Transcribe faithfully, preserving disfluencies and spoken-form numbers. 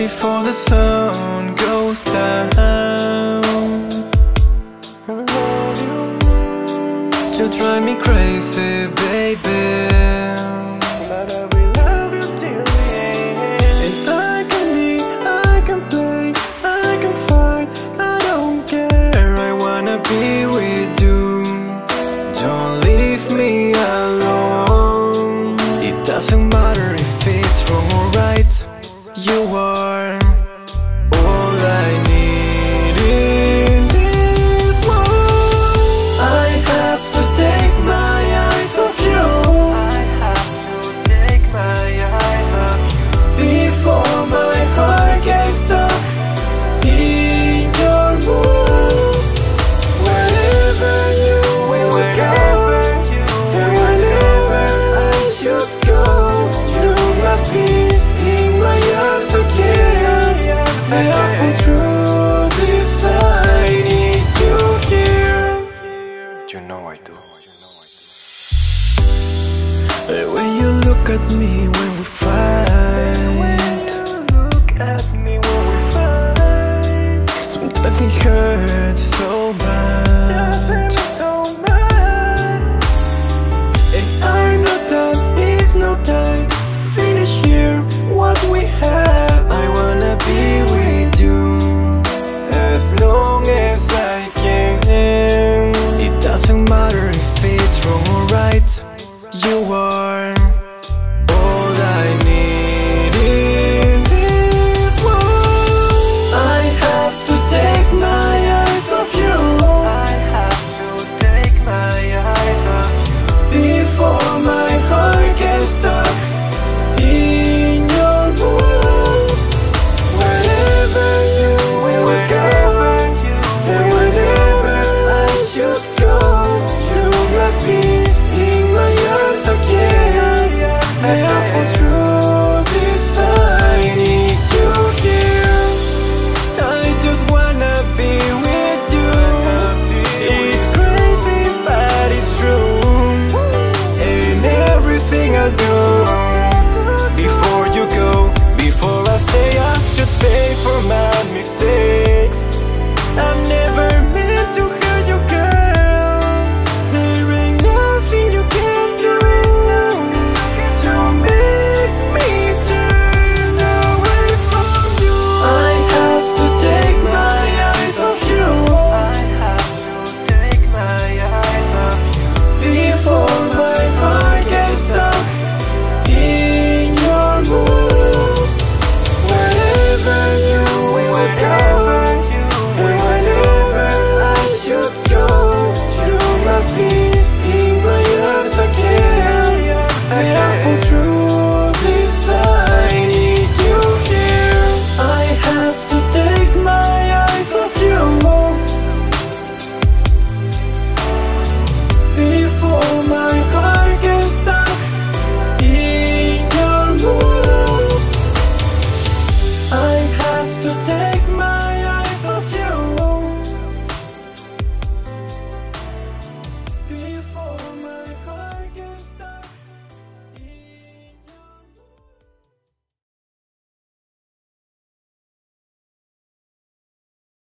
before the sun goes down. I love you. You drive me crazy, baby. But I will love you till the end. And I can be, I can play, I can fight, I don't care. I wanna be with you. Don't leave me alone. It doesn't matter if it's wrong or right. You are all I need in this world. I have to take my eyes off you. I have to take my eyes off you before my heart gets stuck in your mood. Wherever you will go, and whenever I should go, you must be in my arms again. May I fall through this, I need you here. You know I do. The way you look at me when we fight, look at me when we fight. Sometimes it hurts.